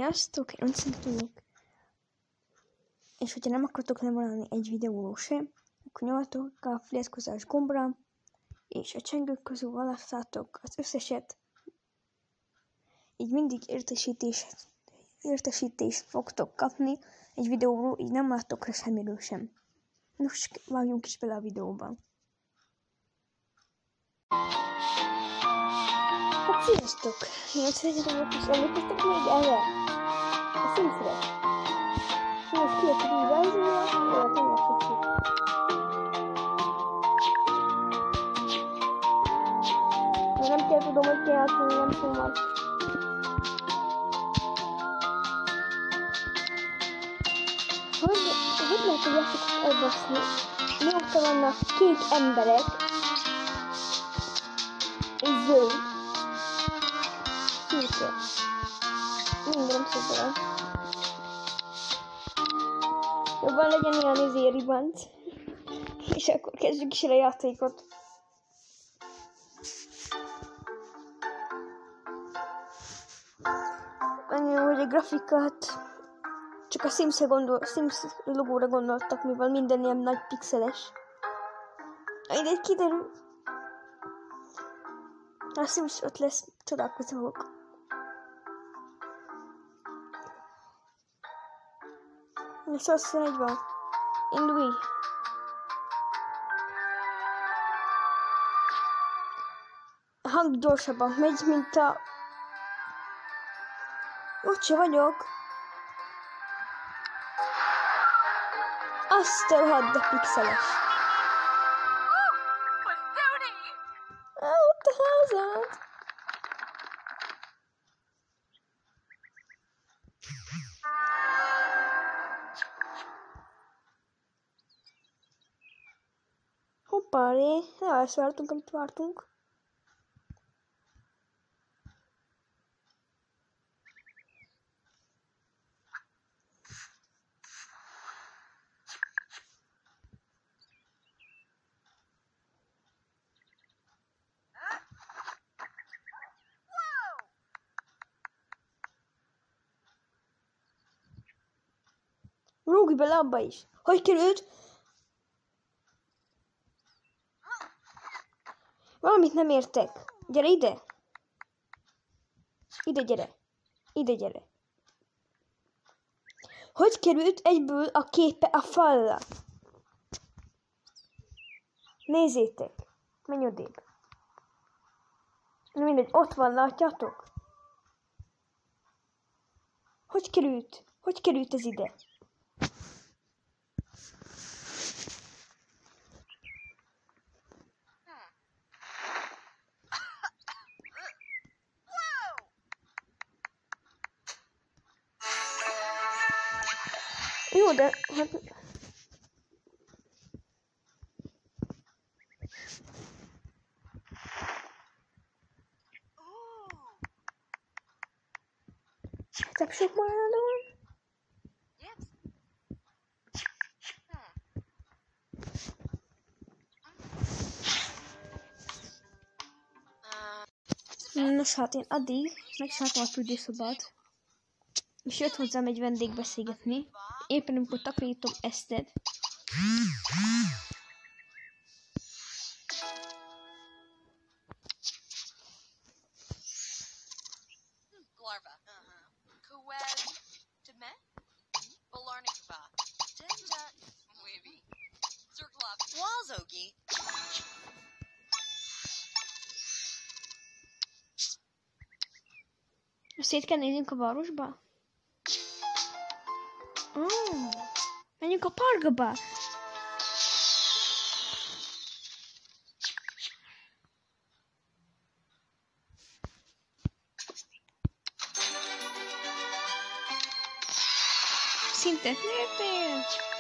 Sziasztok, én Szentúnyok. És hogyha nem akartok lemaradni egy videóról sem, akkor nyomjatok a feliratkozás gombra, és a csengők közül választátok az összeset. Így mindig értesítést fogtok kapni egy videóról, így nem láttok rá semmiről sem. Most vágjunk is bele a videóban. Hát sziasztok! Én szeretném, és emlékeztek még erre? A Simsre. Most kijött a vízázóra, olyat nem láthatjuk. Nem kell tudom, hogy kell játszani, nem tudom. Hogy lehet a játékot elbaszni? Mióta vannak kék emberek, és zöld. Szürke. Mindenem szépen. Jobban legyen ilyen ribant. És akkor kezdjük is el a játékot. Annyi jó, hogy a grafikát csak a Sims logóra gondoltak, mivel minden ilyen nagy pixeles. Ide kiderül. A Sims 5 lesz, csodálkozók. És azt mondja, hogy van. Indulj! A hang gyorsabban megy, mint a... Ott se vagyok. Azt elhadd, de pixeles. Ott a házad. Hoppáré, ezt vártunk, amit vártunk. Rúgj bele abba is. Hogy került? Valamit nem értek. Gyere ide. Ide gyere. Ide gyere. Hogy került egyből a képe a falra? Nézzétek. Menj odébb. Mindegy, ott van, látjátok? Hogy került? Hogy került ez ide? Jó, de... Hát... Tapsok maradon. Nos hát én addig megcsináltam a fürdőszobát, és jött hozzám egy vendég beszélgetni. Éppen amikor takarítom Eszted. Szét kell néznünk a városba? Menjünk a parkba! Szintet nőttél!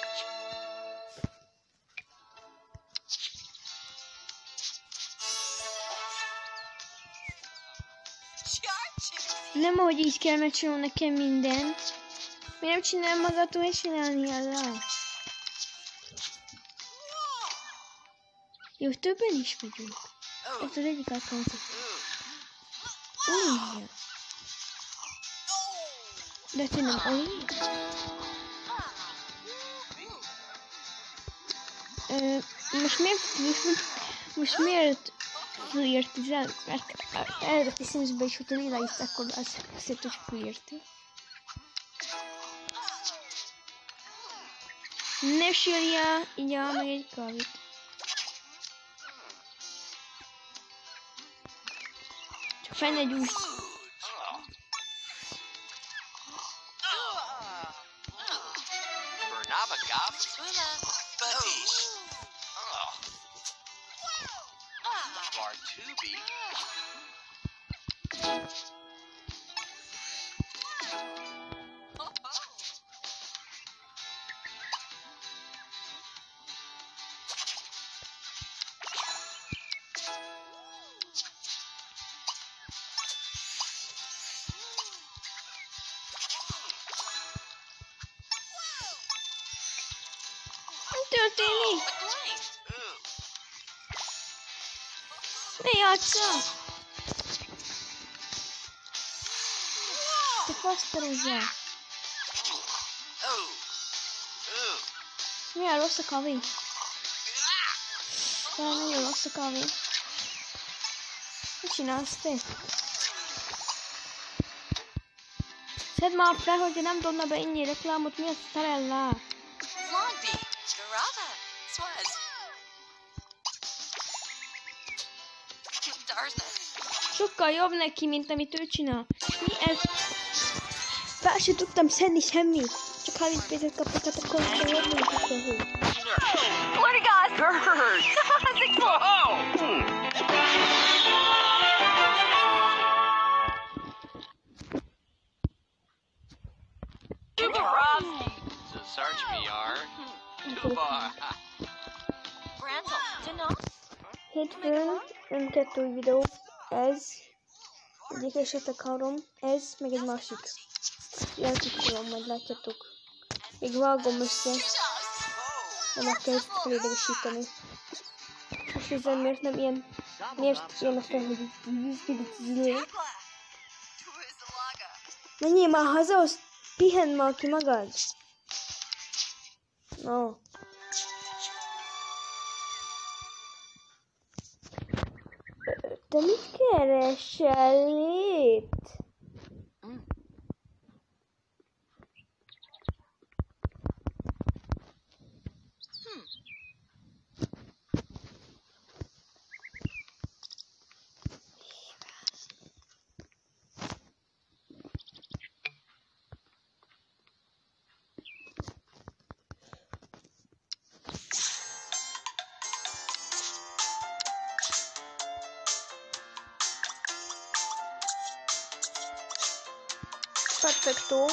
Nem, ahogy így kell megcsinálni nekem mindent. Miért nem csinál magától, és csinálni alá? Jó, többen is vagyunk. Ez az egyik alkalmat. De te nem olyan. Most miért flirtizál? Mert eredeti Simsben is, hogyha lila is, akkor az szép, hogy flirti. Ne sírjál, igyál meg egy kávét. Csak fenn egy új. Történik? Ne játsszál! Te fasztarozzál! Milyen rossz a kávé? Nagyon rossz a kávé. Mit csinálsz te? Szedd már fel, hogy nem dobna be ennyi reklámot, mi a szerellá? Sokkal jobb neki, mint amit ő csinál. Mi ez? Fel sem tudtam szedni semmit. Csak 30 pénzet kaptak, akkor jobb, mint akkor hogy. What a guys! Birds! Search VR. Hétfőn 2 új videó. Ez. Egyik esetek 3. Ez, meg egy másik. Ilyen tudom, majd látjátok. Még vágom össze. De megkezd felédegesíteni. Most nézem, miért nem ilyen... Miért ilyen aztán, hogy így... Menjél már haza, azt pihenj már ki magad. No. Te mit keresel itt? Perfecto.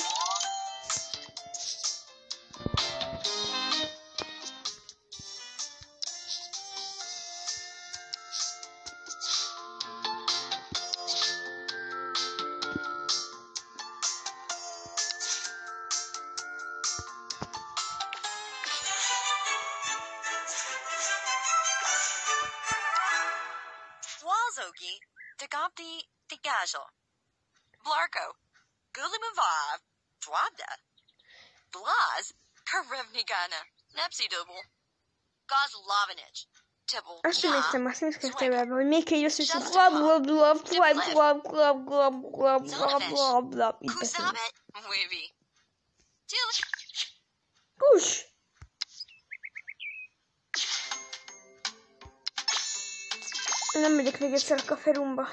Walzogi, Degopti, Degazel. Blarko. Gulumavar, Dwabda, Blaz, Karevnigana, Nepsi Double, Gozlavanich, Tibble, Azt sem értem, már nem kezdtem, hogy még egy összes, hogy blablabla, így beszélni. Kusabit, Weavy. Kus! Nem megyek még egyszer a kaferumba.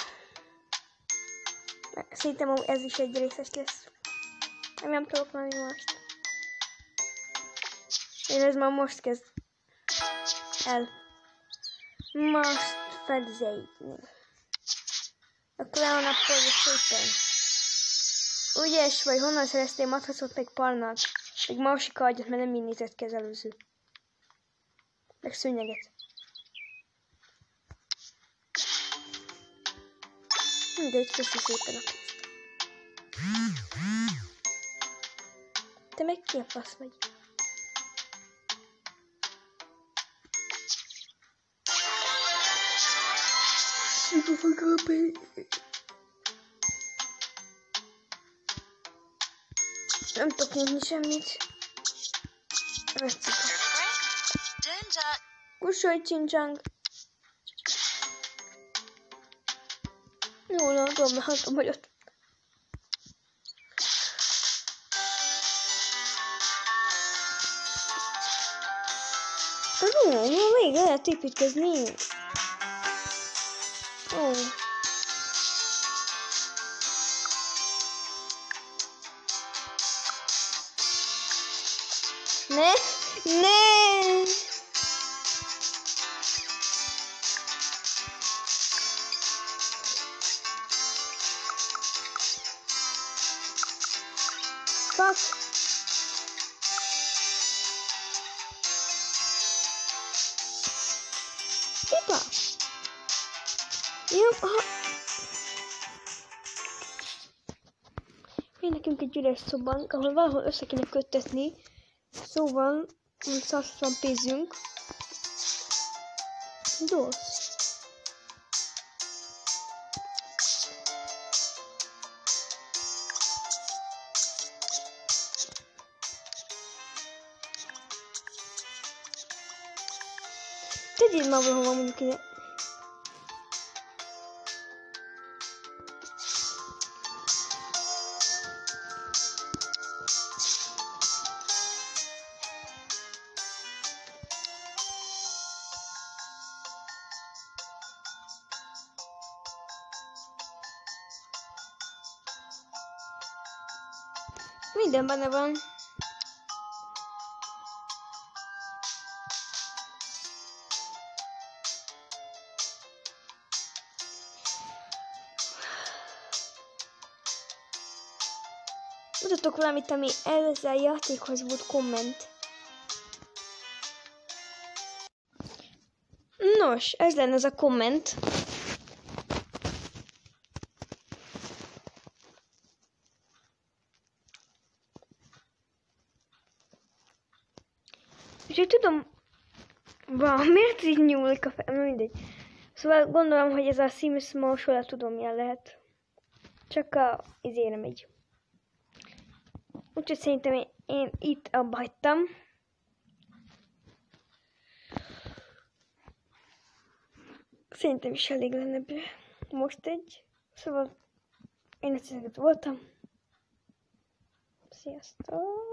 Szerintem ez is egy részes lesz. Nem tudok valami mást. Én ez már most kezd el. Most felzejtni. Akkor elnappolja szépen. Ügyes vagy, honnan szereztél matracot meg parnát? Meg másik ágyat, mert nem így nézett ki az előző. Meg szőnyeget. Mindegy, köszi szépen a pénzt. Te meg ki a fasz vagy? Mikor fog a pénzt? Nem tudok nyitni semmit. Vetszik. Kussolj, csincsang! Jól tudom, látom, hogy ott. Még lehet építkezni. Ó. Ne! Fuck! Opa! Jó, aha! Én nekünk egy üres szobánk, ahol valahol össze kéne köttetni. Szóval, 160 pénzünk. Dosz. Tegyél már valahova mondjuk ide. Minden benne van. Mutatok valamit, ami ezzel játékhoz volt komment. Nos, ez lenne az a komment. És úgy tudom, miért így nyúlik a fel, mindegy. Szóval gondolom, hogy ez a Sims Motion tudom, milyen lehet. Csak a izére megy. Úgyhogy szerintem én itt abba hagytam. Szerintem is elég lenne most egy. Szóval én ezt voltam. Sziasztok!